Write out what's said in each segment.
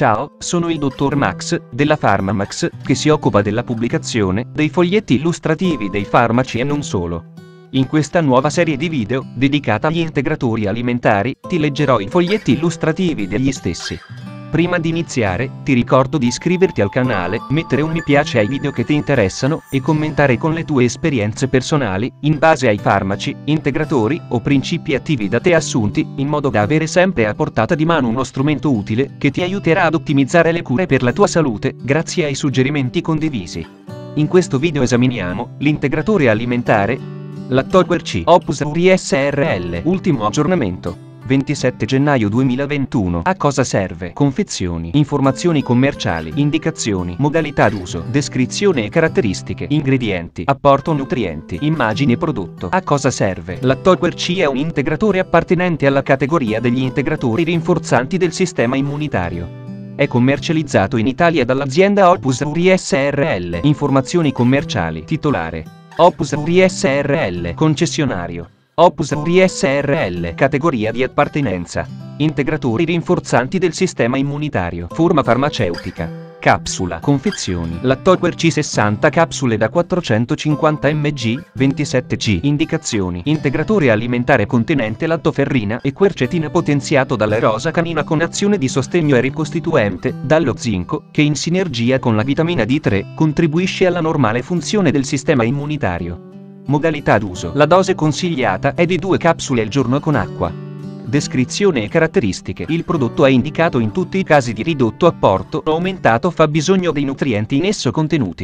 Ciao, sono il dottor Max, della PharmaMax, che si occupa della pubblicazione dei foglietti illustrativi dei farmaci e non solo. In questa nuova serie di video, dedicata agli integratori alimentari, ti leggerò i foglietti illustrativi degli stessi. Prima di iniziare, ti ricordo di iscriverti al canale, mettere un mi piace ai video che ti interessano, e commentare con le tue esperienze personali, in base ai farmaci, integratori, o principi attivi da te assunti, in modo da avere sempre a portata di mano uno strumento utile, che ti aiuterà ad ottimizzare le cure per la tua salute, grazie ai suggerimenti condivisi. In questo video esaminiamo l'integratore alimentare Lactoguer C Opus Aurii SRL, ultimo aggiornamento. 27 gennaio 2021. A cosa serve? Confezioni, informazioni commerciali, indicazioni, modalità d'uso, descrizione e caratteristiche, ingredienti, apporto nutrienti, immagini e prodotto. A cosa serve? Lactoguer C è un integratore appartenente alla categoria degli integratori rinforzanti del sistema immunitario. È commercializzato in Italia dall'azienda Opus Aurii SRL. Informazioni commerciali. Titolare: Opus Aurii SRL. Concessionario: Opus Aurii SRL. Categoria di appartenenza: integratori rinforzanti del sistema immunitario. Forma farmaceutica: capsula. Confezioni: Lactoguer C 60 capsule da 450 mg, 27g. Indicazioni: integratore alimentare contenente lattoferrina e quercetina potenziato dalla rosa canina con azione di sostegno e ricostituente dallo zinco, che in sinergia con la vitamina D3 contribuisce alla normale funzione del sistema immunitario. Modalità d'uso: la dose consigliata è di 2 capsule al giorno con acqua. Descrizione e caratteristiche: il prodotto è indicato in tutti i casi di ridotto apporto o aumentato fabbisogno dei nutrienti in esso contenuti.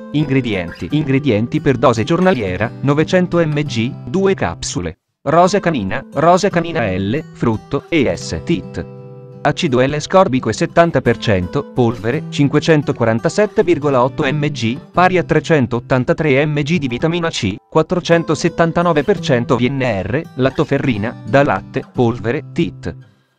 Ingredienti per dose giornaliera: 900 mg, 2 capsule. Rosa canina L, frutto, ES, TIT. Acido L-ascorbico e 70%, polvere, 547,8 mg, pari a 383 mg di vitamina C, 479% VNR, lattoferrina, da latte, polvere, TIT.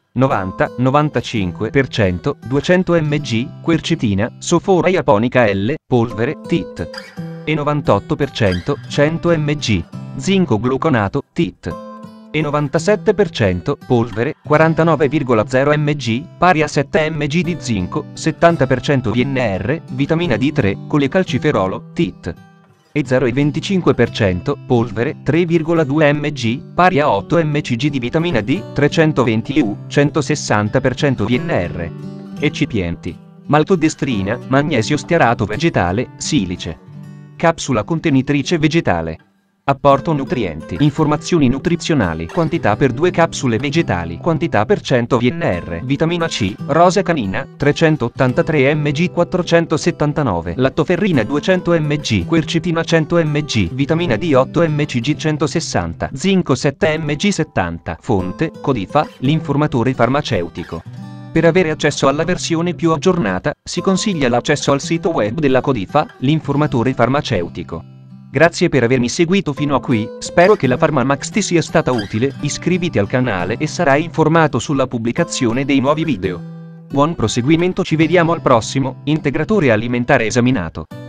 90-95%, 200 mg, quercetina, Sophora japonica L, polvere, TIT. E 98%, 100 mg, zinco gluconato, TIT. E 97%, polvere, 49,0 mg, pari a 7 mg di zinco, 70% VNR, vitamina D3, colecalciferolo, TIT. E 0,25%, polvere, 3,2 mg, pari a 8 mcg di vitamina D, 320 U, 160% VNR. Eccipienti: maltodestrina, magnesio stearato vegetale, silice. Capsula contenitrice vegetale. Apporto nutrienti. Informazioni nutrizionali: quantità per 2 capsule vegetali, quantità per 100 VNR. Vitamina C, rosa canina, 383 mg, 479. Lattoferrina 200 mg, quercetina 100 mg, vitamina D 8 mcg 160, zinco 7 mg 70. Fonte: Codifa, l'informatore farmaceutico. Per avere accesso alla versione più aggiornata, si consiglia l'accesso al sito web della Codifa, l'informatore farmaceutico. Grazie per avermi seguito fino a qui, spero che la PharmaMax ti sia stata utile, iscriviti al canale e sarai informato sulla pubblicazione dei nuovi video. Buon proseguimento, ci vediamo al prossimo integratore alimentare esaminato.